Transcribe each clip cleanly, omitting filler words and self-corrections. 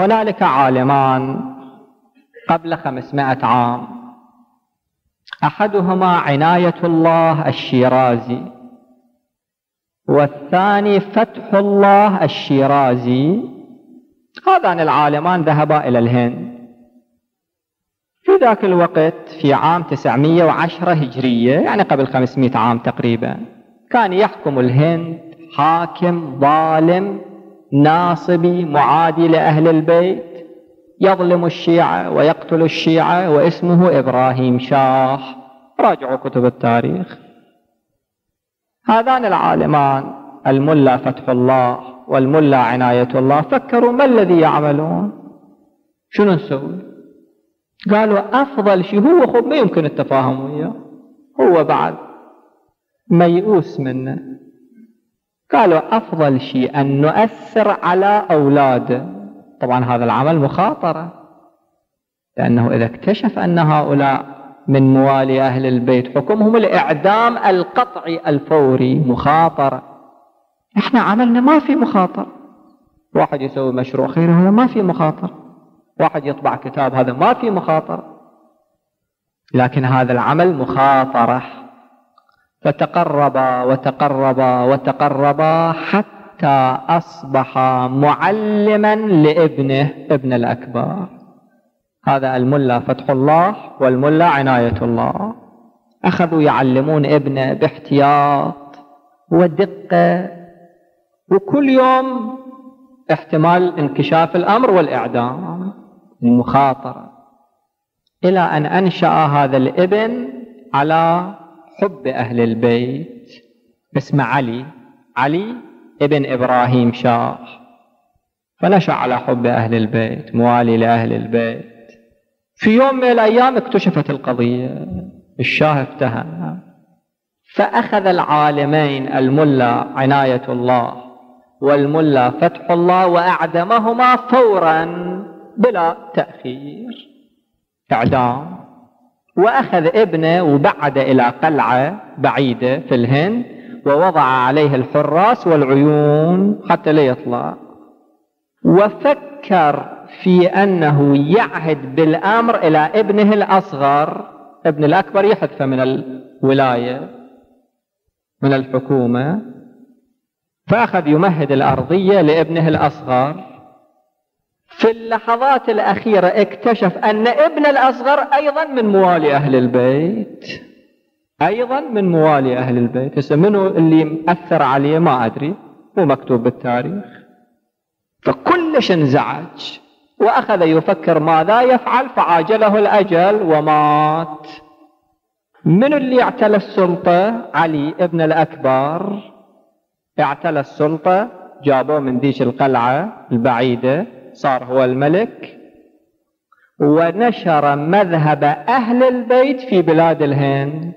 هنالك عالمان قبل 500 عام، أحدهما عناية الله الشيرازي، والثاني فتح الله الشيرازي. هذان العالمان ذهبا إلى الهند في ذاك الوقت في عام 910 هجرية، يعني قبل 500 عام تقريبا. كان يحكم الهند حاكم ظالم ناصبي معادي لأهل البيت، يظلم الشيعة ويقتل الشيعة، واسمه إبراهيم شاه. راجعوا كتب التاريخ. هذان العالمان الملا فتح الله والملا عناية الله فكروا ما الذي يعملون، شنو نسوي؟ قالوا أفضل شيء هو خب ما يمكن التفاهم وياه، هو بعد ميؤوس منه. قالوا أفضل شيء أن نؤثر على أولاده. طبعا هذا العمل مخاطرة، لأنه إذا اكتشف أن هؤلاء من موالي أهل البيت حكمهم الإعدام القطعي الفوري، مخاطرة. إحنا عملنا ما في مخاطرة. واحد يسوي مشروع خيري هذا ما في مخاطرة، واحد يطبع كتاب هذا ما في مخاطرة، لكن هذا العمل مخاطرة. فتقربا وتقربا وتقربا حتى أصبح معلما لابنه ابن الأكبر، هذا الملا فتح الله والملا عناية الله. أخذوا يعلمون ابنه باحتياط ودقة، وكل يوم احتمال انكشاف الأمر والإعدام، المخاطرة، إلى أن أنشأ هذا الابن على حب أهل البيت. اسمه علي ابن إبراهيم شاه، فنشأ على حب أهل البيت، موالي لأهل البيت. في يوم من الأيام اكتشفت القضية، الشاه افتهم، فأخذ العالمين الملا عناية الله والملا فتح الله وأعدمهما فورا بلا تأخير، إعدام. وأخذ ابنه وبعد إلى قلعة بعيدة في الهند، ووضع عليه الحراس والعيون حتى لا يطلع، وفكر في أنه يعهد بالأمر إلى ابنه الأصغر، ابن الأكبر يحذف من الولاية من الحكومة، فأخذ يمهد الأرضية لابنه الأصغر. في اللحظات الأخيرة اكتشف أن ابن الأصغر أيضا من موالي أهل البيت، أيضا من موالي أهل البيت. هسه منو اللي مأثر عليه ما أدري، مو مكتوب بالتاريخ. فكلش انزعج وأخذ يفكر ماذا يفعل، فعاجله الأجل ومات. من اللي اعتلى السلطة؟ علي ابن الأكبر اعتلى السلطة، جابوه من ذيك القلعة البعيدة، صار هو الملك، ونشر مذهب أهل البيت في بلاد الهند،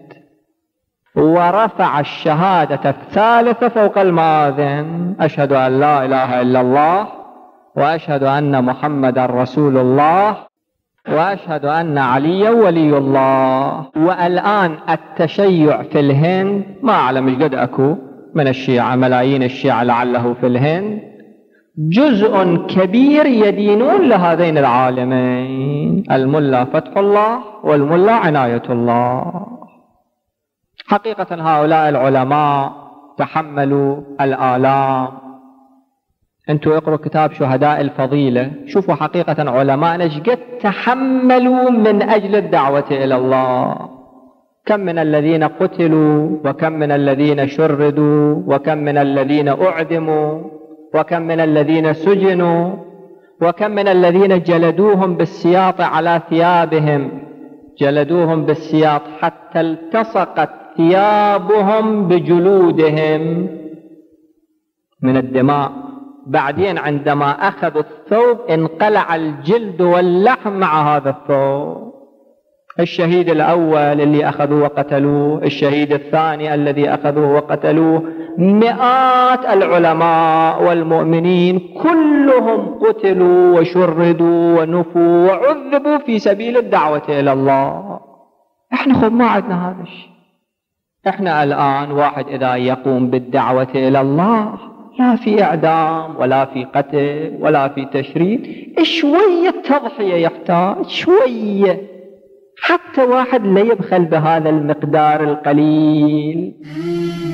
ورفع الشهادة الثالثة فوق المآذن: أشهد أن لا إله إلا الله، وأشهد أن محمدا رسول الله، وأشهد أن عليا ولي الله. والآن التشيع في الهند ما أعلم إيش قد أكو من الشيعة، ملايين الشيعة لعله في الهند، جزء كبير يدينون لهذين العالمين، الملا فتح الله والملا عناية الله. حقيقة هؤلاء العلماء تحملوا الآلام. انتوا اقروا كتاب شهداء الفضيلة، شوفوا حقيقة علماءنا شقد تحملوا من أجل الدعوة إلى الله. كم من الذين قتلوا، وكم من الذين شردوا، وكم من الذين أعدموا، وكم من الذين سجنوا، وكم من الذين جلدوهم بالسياط على ثيابهم، جلدوهم بالسياط حتى التصقت ثيابهم بجلودهم من الدماء. بعدين عندما أخذوا الثوب انقلع الجلد واللحم مع هذا الثوب. الشهيد الأول اللي أخذوه وقتلوه، الشهيد الثاني الذي أخذوه وقتلوه، مئات العلماء والمؤمنين كلهم قتلوا وشردوا ونفوا وعذبوا في سبيل الدعوة إلى الله. احنا خب ما عندنا هذا الشيء. احنا الآن واحد إذا يقوم بالدعوة إلى الله لا في إعدام ولا في قتل ولا في تشريد، شوية تضحية يحتاج، شوية، حتى واحد لا يبخل بهذا المقدار القليل.